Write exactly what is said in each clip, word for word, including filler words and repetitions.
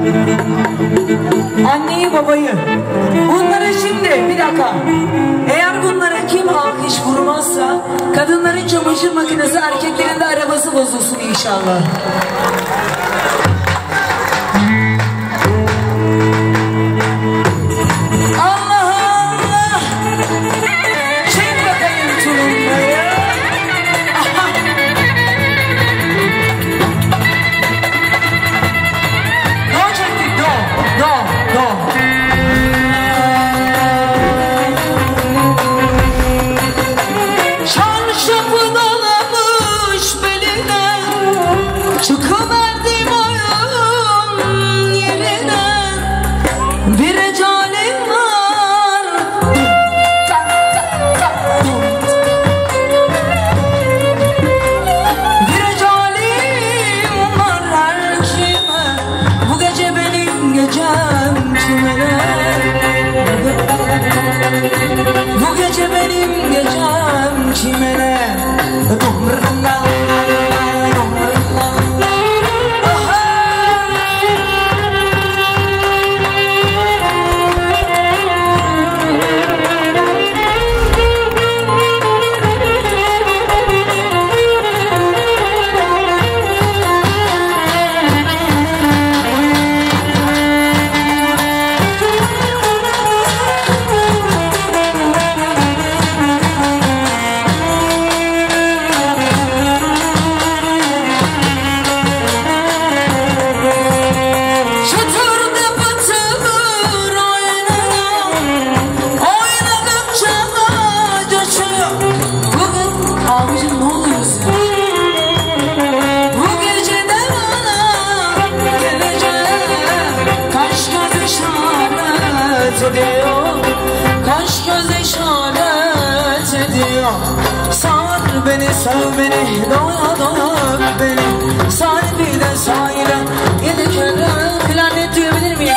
anneyi babayı. Bunları şimdi bir dakika. Eğer bunlara kim alkış vurmazsa kadınların çamaşır makinesi, erkeklerin de arabası bozulsun inşallah. Bu gece benim gecem çimene. Kaş göz işaret ediyor. Sar beni, sev beni, doya doya beni. Sar bir de sahile yedi kere klarnet diyebilir miyiz?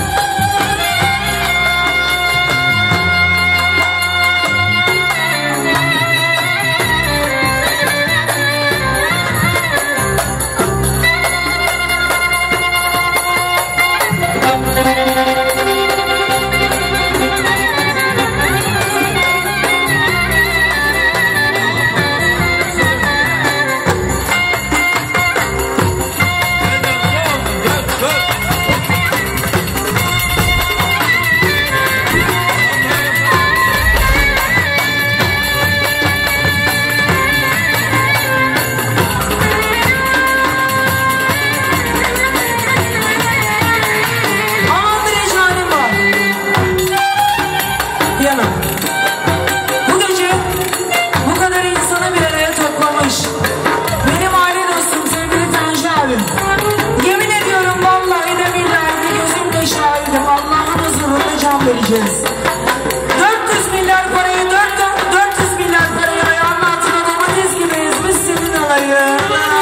Vereceğiz. dört yüz milyar parayı dört yüz milyar parayı ayağının altına domates gibi ezmiş senin alayı.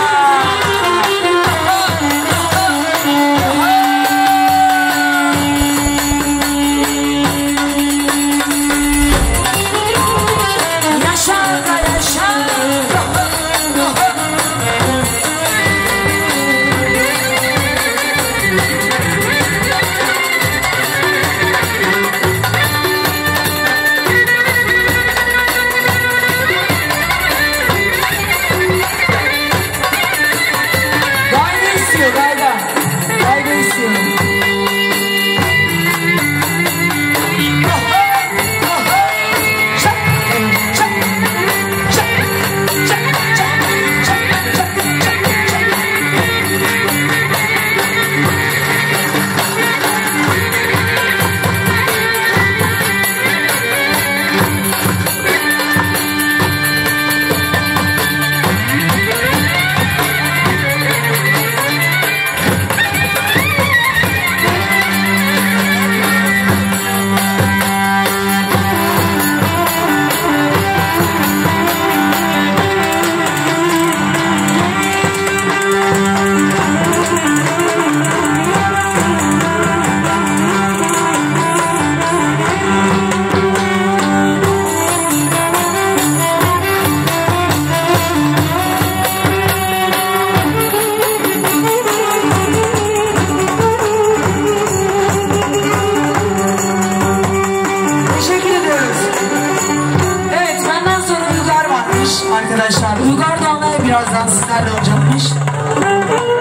Yaşa da yaşa. arkadaşlar. Uygar Doğan'a birazdan sizlerle olacakmış.